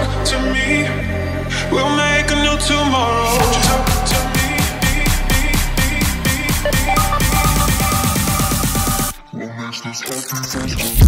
talk to me? We'll make a new tomorrow. Won't you talk to me? What makes this happy?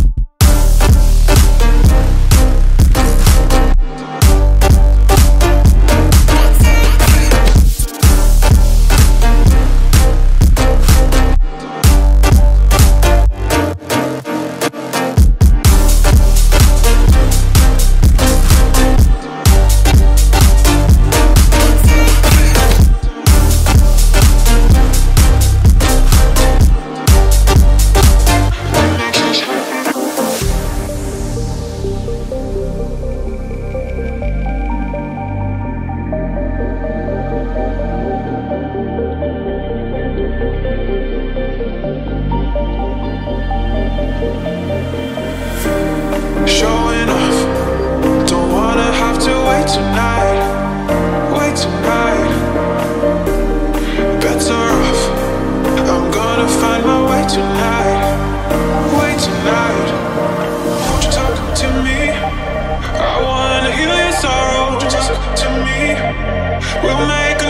Showing off, don't wanna have to wait tonight. Better off, I'm gonna find my way tonight. Won't you talk to me? I wanna heal your sorrow. Won't you talk to me? We'll make a